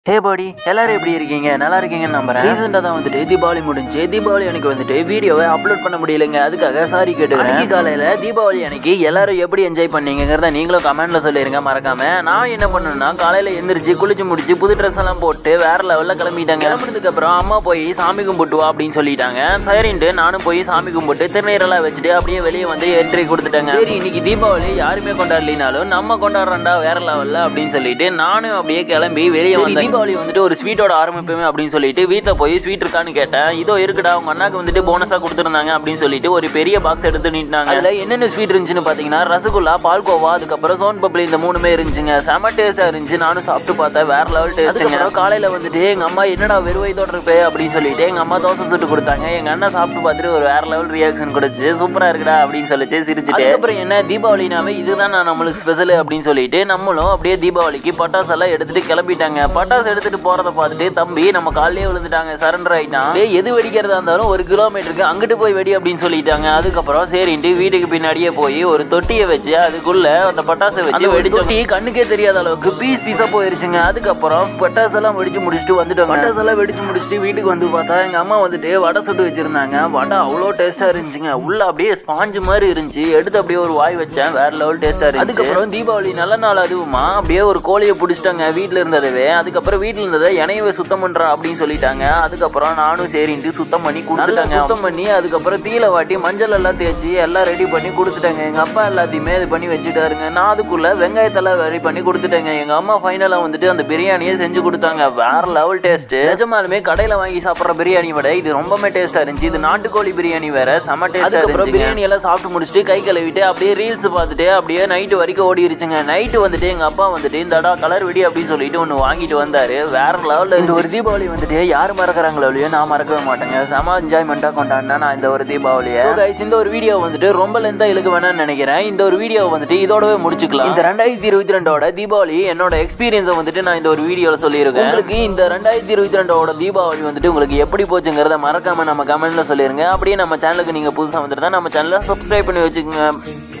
Hey buddy, எல்லாரும் எப்படி இருக்கீங்க? நல்லா இருக்கீங்கன்னு நம்புறேன். ரீசெண்டா தான் வந்துட்டு தீபாவளி முடிஞ்சு. தீபாவளி அன்னைக்கு வந்துட்டு வீடியோவை அப்லோட் பண்ண முடியலங்க. அதுக்காக சாரி கேட்டுக்கிறேன். அன்னைக்கு காலையில தீபாவளி அன்னைக்கு எல்லாரும் எப்படி என்ஜாய் பண்ணீங்கங்கறத நீங்களும் கமெண்ட்ல சொல்லிருங்க மறக்காம. நான் என்ன பண்ணேன்னா காலையில எந்திரிச்சு குளிச்சு முடிச்சு புது ட்ரெஸ் எல்லாம் போட்டு வேற லெவல்ல கிளம்பிட்டாங்க. கிளம்பினதுக்கு அப்புறம் அம்மா போய் சாமி கும்பிட்டு வா அப்படின்னு சொல்லிட்டாங்க. சரின்ட்டு நானும் போய் சாமி கும்பிட்டு திருநீரெல்லாம் வச்சுட்டு அப்படியே வெளியே வந்து என்ட்ரி கொடுத்துட்டாங்க. சரி இன்னைக்கு தீபாவளி யாருமே கொண்டாடலினாலும் நம்ம கொண்டாடுறோம்டா வேற லெவல்ல அப்படின்னு சொல்லிட்டு நானும் அப்படியே கிளம்பி வெளியே வந்தேன். தீபாவளி வந்துட்டு ஒரு ஸ்வீட்டோட ஆரம்பிப்போமே அப்படின்னு சொல்லிட்டு வீட்டில் போய் ஸ்வீட் இருக்கான்னு கேட்டேன். இதோ இருக்குடா உங்க அண்ணாக்கு வந்துட்டு போனஸா கொடுத்துருந்தாங்க அப்படின்னு சொல்லிட்டு ஒரு பெரிய பாக்ஸ் எடுத்து நீட்டாங்க. அதுல என்னென்ன ஸ்வீட் இருந்துச்சுன்னு பாத்தீங்கன்னா ரசகுல்லா, பால்கோவா, அதுக்கப்புறம் சோன் பப்ளி, இந்த மூணுமே இருந்துச்சுங்க. செம டேஸ்டா இருந்துச்சு. நானும் சாப்பிட்டு பார்த்தேன், வேற லெவல் டேஸ்ட்டுங்க. காலையில வந்துட்டு எங்க அம்மா என்னடா வெறுவைத்தோட இருப்பே அப்படின்னு சொல்லிட்டு எங்க அம்மா தோசை சுட்டு கொடுத்தாங்க. எங்க அண்ணா சாப்பிட்டு பார்த்துட்டு ஒரு வேற லெவல் ரியாக்ஷன் கொடுச்சு. சூப்பரா இருக்குடா அப்படின்னு சொல்லிச்சு சிரிச்சுட்டு. அப்புறம் என்ன தீபாவளினாவே இதுதான் நம்மளுக்கு ஸ்பெஷல் அப்படின்னு சொல்லிட்டு நம்மளும் அப்படியே தீபாவளிக்கு பட்டாசு எல்லாம் எடுத்துட்டு கிளம்பிட்டாங்க. பட்டாசு எடுத்துட்டு போறத பார்த்துட்டு தம்பி நம்ம காலையே விழுந்துட்டாங்க, சரண்டர் ஆயிட்டான். எது வெடிக்கிறதா இருந்தாலும் 1 கிலோமீட்டருக்கு அங்கிட்டு போய் வெடி அப்படின்னு சொல்லிட்டாங்க. அதுக்கப்புறம் சரின்ட்டு வீட்டுக்கு பின்னாடியே போய் ஒரு தொட்டியை வச்சு அதுக்குள்ள அந்த பட்டாசை வச்சு வெடிச்சோட்டி கண்ணுக்கே தெரியாத அளவுக்கு பீஸ் பீஸா போயிருச்சுங்க. அதுக்கப்புறம் பட்டாசு எல்லாம் வெடிச்சு முடிச்சுட்டு வந்துட்டோம். பட்டாசு எல்லாம் வெடிச்சு முடிச்சுட்டு வீட்டுக்கு வந்து பார்த்தா எங்க அம்மா வந்துட்டு வடை சுட்டு வச்சிருந்தாங்க. வடை அவ்வளோ டேஸ்டா இருந்துச்சுங்க. உள்ள அப்படியே ஸ்பாஞ்சு மாதிரி இருந்துச்சு. எடுத்து அப்படியே ஒரு வாய் வச்சேன், வேற லெவல் டேஸ்டா இருந்துச்சு. அதுக்கப்புறம் தீபாவளி நல்ல நாள் அதுவுமா அப்படியே ஒரு கோழியை பிடிச்சிட்டாங்க வீட்டுல இருந்ததவே. அதுக்கப்புறம் வீட்டுல இருந்ததை இணையவை சுத்தம் பண்றா அப்படின்னு சொல்லிட்டாங்க. அதுக்கப்புறம் நானும் சரின்ட்டு சுத்தம் பண்ணி கொடுத்துட்டாங்க. சுத்தம் பண்ணி அதுக்கப்புறம் தீல வாட்டி மஞ்சள் எல்லாம் தேய்ச்சி எல்லாம் ரெடி பண்ணி கொடுத்துட்டாங்க. எங்க அப்பா எல்லாத்தையுமே இது பண்ணி வச்சுட்டாருங்க. நான் அதுக்குள்ள வெங்காயத்தெல்லாம் ரெடி பண்ணி கொடுத்துட்டேங்க. எங்க அம்மா ஃபைனலா வந்துட்டு அந்த பிரியாணியை செஞ்சு கொடுத்தாங்க. வேற லெவல் டேஸ்ட். நிஜமாலுமே கடையில வாங்கி சாப்பிட்ற பிரியாணி விட இது ரொம்பவே டேஸ்டா இருந்துச்சு. இது நாட்டுக்கோழி பிரியாணி வேற, செம டேஸ்டா இருந்துச்சு. பிரியாணி எல்லாம் சாப்பிட்டு முடிச்சுட்டு கை கழுவிட்டு அப்படியே ரீல்ஸ் பார்த்துட்டு அப்படியே நைட்டு வரைக்கும் ஓடிருச்சுங்க. நைட்டு வந்துட்டு எங்க அப்பா வந்துட்டு இந்தடா கலர் வெடி அப்படின்னு சொல்லிட்டு ஒன்னு வாங்கிட்டு வந்தாரு. வேற லெவல்ல இந்த ஒரு தீபாவளி வந்துட்டு யாரு மறக்கிறாங்களோ இல்லையோ நான் மறக்கவே மாட்டேங்க. செம என்ஜாய்மெண்டா கொண்டாடினா நான் இந்த ஒரு தீபாவளியை. இந்த ஒரு வீடியோ வந்துட்டு ரொம்ப லென்த்தா இழுக்க வேணாம்னு நினைக்கிறேன். இந்த ஒரு வீடியோ வந்துட்டு இதோடவே முடிச்சுக்கலாம். இந்த 2022ஓட தீபாவளி என்னோட எக்ஸ்பீரியன்ஸை வந்துட்டு நான் இந்த ஒரு வீடியோல சொல்லியிருக்கேன். உங்களுக்கு இந்த 2022ஓட தீபாவளி வந்துட்டு உங்களுக்கு எப்படி போச்சுங்கிறத மறக்காம நம்ம கமெண்ட்ல சொல்லிருங்க. அப்படியே நம்ம சேனலுக்கு நீங்க புதுசா வந்துட்டு தான் நம்ம சேனலை சப்ஸ்கிரைப் பண்ணி வச்சுக்கோங்க.